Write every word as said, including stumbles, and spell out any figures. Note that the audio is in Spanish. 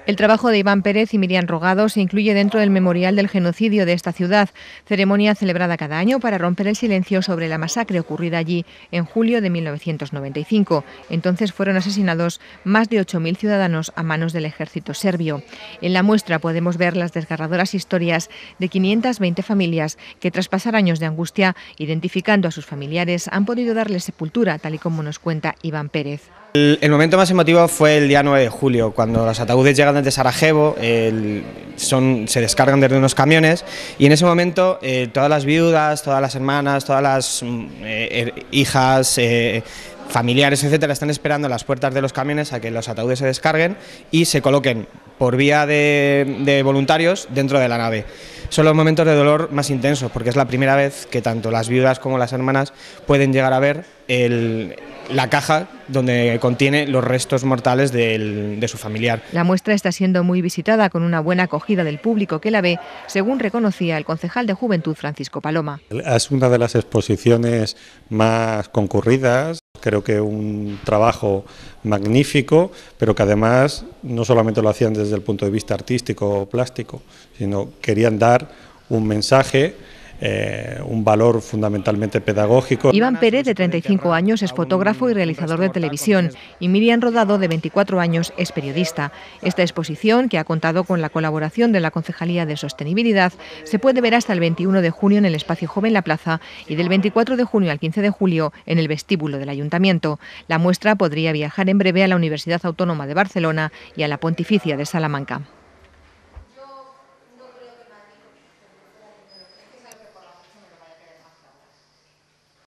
El trabajo de Iván Pérez y Miriam Rogado se incluye dentro del memorial del genocidio de esta ciudad, ceremonia celebrada cada año para romper el silencio sobre la masacre ocurrida allí en julio de mil novecientos noventa y cinco. Entonces fueron asesinados más de ocho mil ciudadanos a manos del ejército serbio. En la muestra podemos ver las desgarradoras historias de quinientas veinte familias que, tras pasar años de angustia identificando a sus familiares, han podido darles sepultura, tal y como nos cuenta Iván Pérez. El, el momento más emotivo fue el día nueve de julio, cuando los ataúdes llegan desde Sarajevo, el, son, se descargan desde unos camiones, y en ese momento eh, todas las viudas, todas las hermanas, todas las eh, hijas, eh, familiares, etcétera, están esperando a las puertas de los camiones a que los ataúdes se descarguen y se coloquen por vía de, de voluntarios dentro de la nave. Son los momentos de dolor más intensos, porque es la primera vez que tanto las viudas como las hermanas pueden llegar a ver el, la caja donde contiene los restos mortales del, de su familiar. La muestra está siendo muy visitada, con una buena acogida del público que la ve, según reconocía el concejal de Juventud Francisco Paloma. Es una de las exposiciones más concurridas. Creo que un trabajo magnífico, pero que además no solamente lo hacían desde el punto de vista artístico o plástico, sino querían dar un mensaje, eh, un valor fundamentalmente pedagógico. Iván Pérez, de treinta y cinco años, es fotógrafo y realizador de televisión, y Miriam Rogado, de veinticuatro años, es periodista. Esta exposición, que ha contado con la colaboración de la Concejalía de Sostenibilidad, se puede ver hasta el veintiuno de junio en el Espacio Joven La Plaza y del veinticuatro de junio al quince de julio en el vestíbulo del Ayuntamiento. La muestra podría viajar en breve a la Universidad Autónoma de Barcelona y a la Pontificia de Salamanca.